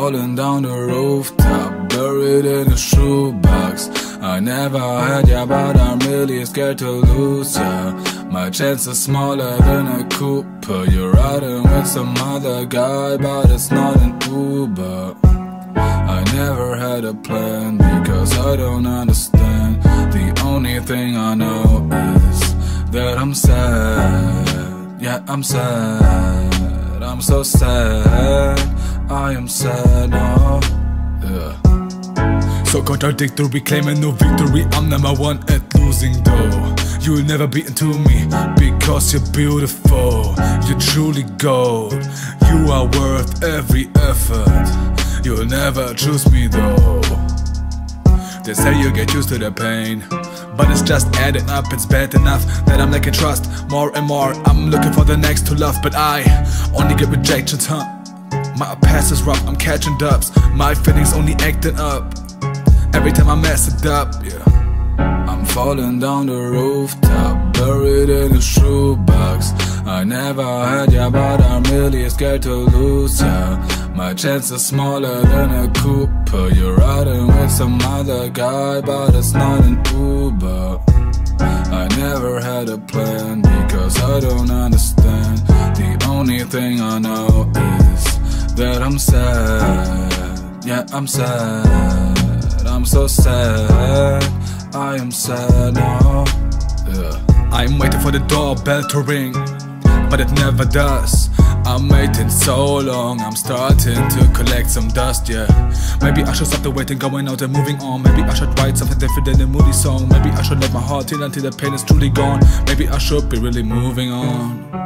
falling down the rooftop, buried in a shoebox. I never had ya, but I'm really scared to lose ya. My chance is smaller than a Cooper. You're riding with some other guy, but it's not an Uber. I never had a plan because I don't understand. The only thing I know is that I'm sad. Yeah, I'm sad. I'm so sad. I am sad now. Yeah. So contradictory, claiming no victory. I'm number one at losing though. You'll never be into me because you're beautiful. You're truly gold. You are worth every effort. You'll never choose me though. They say you get used to the pain, but it's just adding up. It's bad enough that I'm lacking trust more and more. I'm looking for the next to love, but I only get rejections, huh? My past is rough, I'm catching dubs. My feelings only acting up every time I mess it up, yeah. I'm falling down the rooftop, buried in a shoebox. I never had ya, but I'm really scared to lose ya. My chance is smaller than a Cooper. You're riding with some other guy, but it's not an Uber. I never had a plan because I don't understand. The only thing I know is that I'm sad. Yeah, I'm sad. I'm so sad. I am sad now. Yeah. I'm waiting for the doorbell to ring, but it never does. I'm waiting so long, I'm starting to collect some dust, yeah. Maybe I should stop the waiting, going out and moving on. Maybe I should write something different than a moody song. Maybe I should let my heart heal until the pain is truly gone. Maybe I should be really moving on.